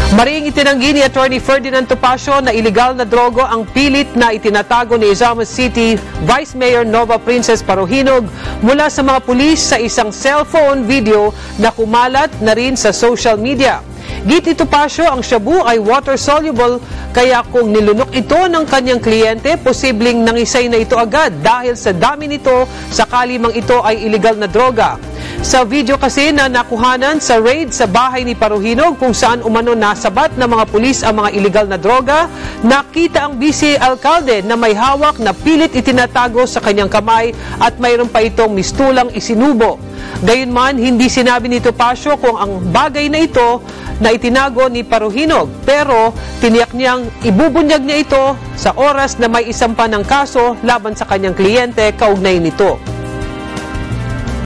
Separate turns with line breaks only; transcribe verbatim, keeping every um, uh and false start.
Mariing itinanggi ni Attorney Ferdinand Topacio na iligal na drogo ang pilit na itinatago ni Izamal City Vice Mayor Nova Princess Paruhinog mula sa mga pulis sa isang cellphone video na kumalat na rin sa social media. Git ni Topacio, ang shabu ay water-soluble kaya kung nilunok ito ng kanyang kliyente, posibleng nangisay na ito agad dahil sa dami nito sakali mang ito ay iligal na droga. Sa video kasi na nakuhanan sa raid sa bahay ni Paruhinog kung saan umano nasabat ng mga pulis ang mga iligal na droga, nakita ang vice alkalde na may hawak na pilit itinatago sa kanyang kamay at mayroon pa itong mistulang isinubo. Gayunman, hindi sinabi ni Topacio kung ang bagay na ito na itinago ni Paruhinog, pero tiniyak niyang ibubunyag niya ito sa oras na may isampa ng kaso laban sa kanyang kliyente kaugnay nito.